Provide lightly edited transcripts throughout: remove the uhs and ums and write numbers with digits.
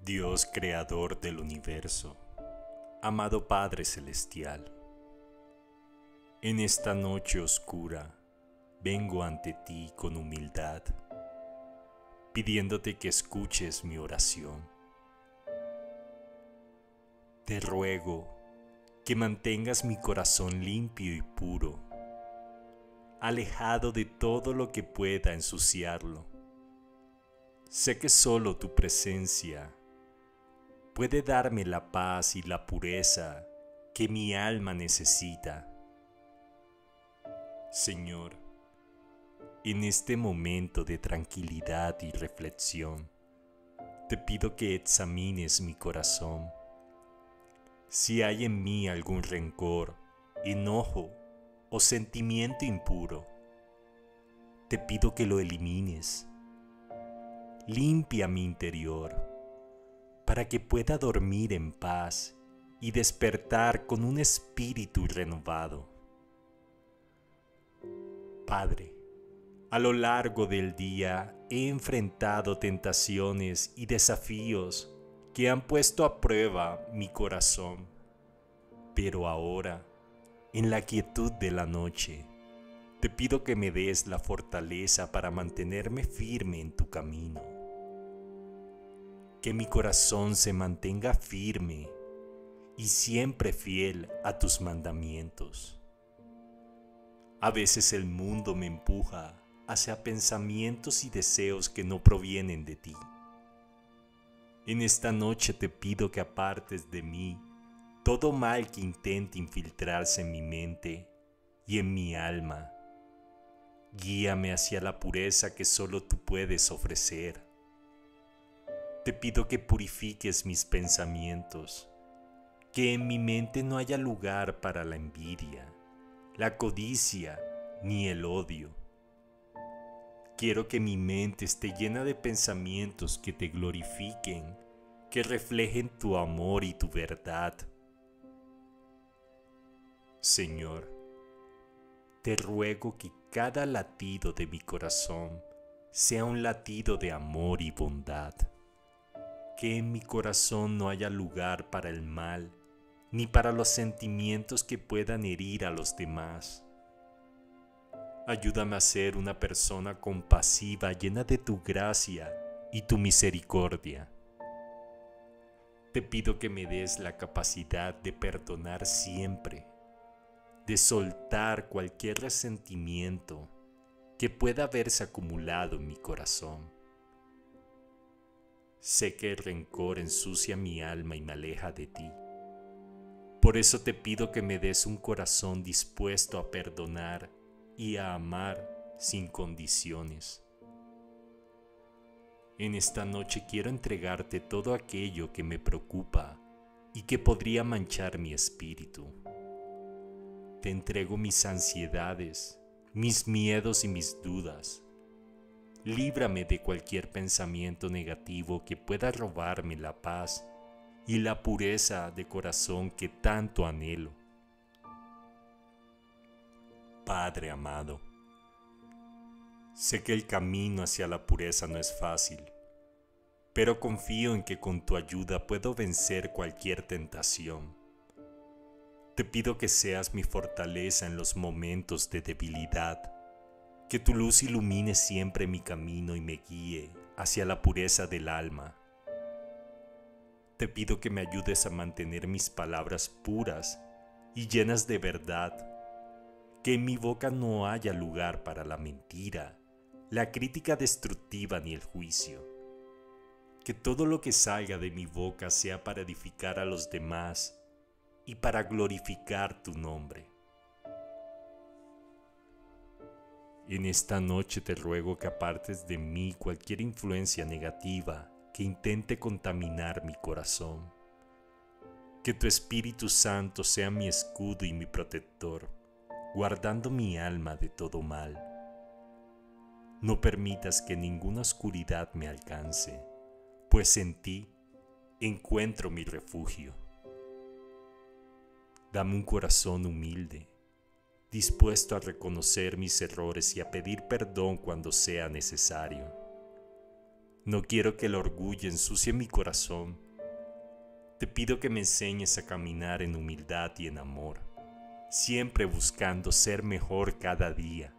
Dios creador del universo, amado Padre Celestial, en esta noche oscura vengo ante ti con humildad, pidiéndote que escuches mi oración. Te ruego que mantengas mi corazón limpio y puro, alejado de todo lo que pueda ensuciarlo. Sé que solo tu presencia puede darme la paz y la pureza que mi alma necesita. Señor, en este momento de tranquilidad y reflexión, te pido que examines mi corazón. Si hay en mí algún rencor, enojo o sentimiento impuro, te pido que lo elimines. Limpia mi interior, para que pueda dormir en paz y despertar con un espíritu renovado. Padre, a lo largo del día he enfrentado tentaciones y desafíos que han puesto a prueba mi corazón, pero ahora, en la quietud de la noche, te pido que me des la fortaleza para mantenerme firme en tu camino. Que mi corazón se mantenga firme y siempre fiel a tus mandamientos. A veces el mundo me empuja hacia pensamientos y deseos que no provienen de ti. En esta noche te pido que apartes de mí todo mal que intente infiltrarse en mi mente y en mi alma. Guíame hacia la pureza que solo tú puedes ofrecer. Te pido que purifiques mis pensamientos, que en mi mente no haya lugar para la envidia, la codicia ni el odio. Quiero que mi mente esté llena de pensamientos que te glorifiquen, que reflejen tu amor y tu verdad. Señor, te ruego que cada latido de mi corazón sea un latido de amor y bondad. Que en mi corazón no haya lugar para el mal, ni para los sentimientos que puedan herir a los demás. Ayúdame a ser una persona compasiva, llena de tu gracia y tu misericordia. Te pido que me des la capacidad de perdonar siempre, de soltar cualquier resentimiento que pueda haberse acumulado en mi corazón. Sé que el rencor ensucia mi alma y me aleja de ti. Por eso te pido que me des un corazón dispuesto a perdonar y a amar sin condiciones. En esta noche quiero entregarte todo aquello que me preocupa y que podría manchar mi espíritu. Te entrego mis ansiedades, mis miedos y mis dudas. Líbrame de cualquier pensamiento negativo que pueda robarme la paz y la pureza de corazón que tanto anhelo. Padre amado, sé que el camino hacia la pureza no es fácil, pero confío en que con tu ayuda puedo vencer cualquier tentación. Te pido que seas mi fortaleza en los momentos de debilidad, que tu luz ilumine siempre mi camino y me guíe hacia la pureza del alma. Te pido que me ayudes a mantener mis palabras puras y llenas de verdad, que en mi boca no haya lugar para la mentira, la crítica destructiva ni el juicio. Que todo lo que salga de mi boca sea para edificar a los demás y para glorificar tu nombre. En esta noche te ruego que apartes de mí cualquier influencia negativa que intente contaminar mi corazón. Que tu Espíritu Santo sea mi escudo y mi protector, guardando mi alma de todo mal. No permitas que ninguna oscuridad me alcance, pues en ti encuentro mi refugio. Dame un corazón humilde, dispuesto a reconocer mis errores y a pedir perdón cuando sea necesario. No quiero que el orgullo ensucie mi corazón. Te pido que me enseñes a caminar en humildad y en amor, siempre buscando ser mejor cada día.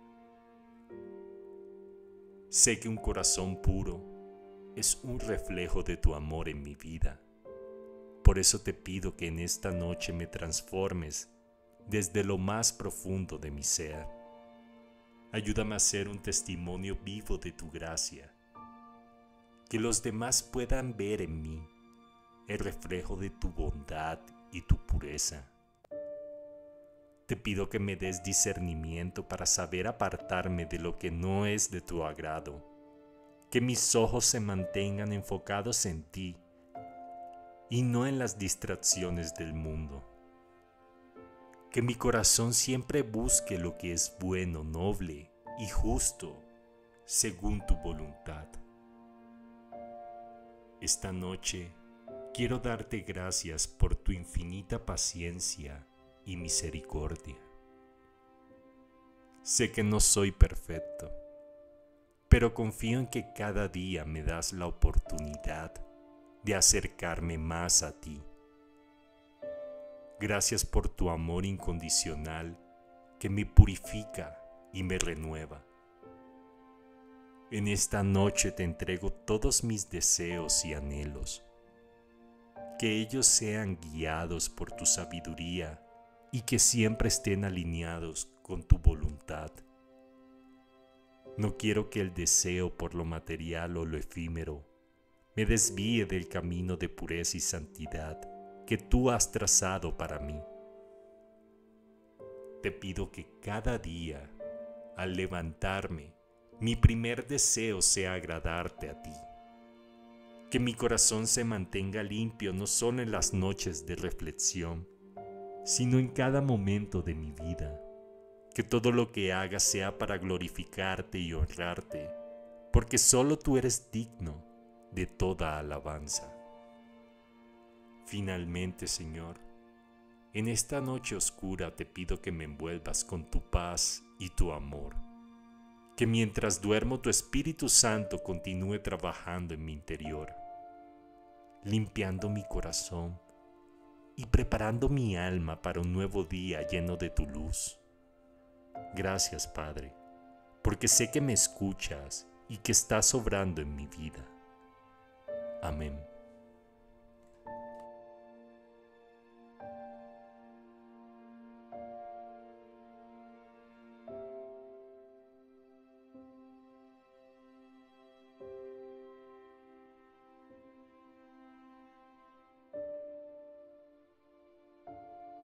Sé que un corazón puro es un reflejo de tu amor en mi vida. Por eso te pido que en esta noche me transformes desde lo más profundo de mi ser. Ayúdame a ser un testimonio vivo de tu gracia, que los demás puedan ver en mí el reflejo de tu bondad y tu pureza. Te pido que me des discernimiento para saber apartarme de lo que no es de tu agrado, que mis ojos se mantengan enfocados en ti y no en las distracciones del mundo. Que mi corazón siempre busque lo que es bueno, noble y justo, según tu voluntad. Esta noche quiero darte gracias por tu infinita paciencia y misericordia. Sé que no soy perfecto, pero confío en que cada día me das la oportunidad de acercarme más a ti. Gracias por tu amor incondicional que me purifica y me renueva. En esta noche te entrego todos mis deseos y anhelos. Que ellos sean guiados por tu sabiduría y que siempre estén alineados con tu voluntad. No quiero que el deseo por lo material o lo efímero me desvíe del camino de pureza y santidad que tú has trazado para mí. Te pido que cada día, al levantarme, mi primer deseo sea agradarte a ti. Que mi corazón se mantenga limpio no solo en las noches de reflexión, sino en cada momento de mi vida. Que todo lo que haga sea para glorificarte y honrarte, porque solo tú eres digno de toda alabanza. Finalmente, Señor, en esta noche oscura te pido que me envuelvas con tu paz y tu amor. Que mientras duermo tu Espíritu Santo continúe trabajando en mi interior, limpiando mi corazón y preparando mi alma para un nuevo día lleno de tu luz. Gracias, Padre, porque sé que me escuchas y que estás obrando en mi vida. Amén.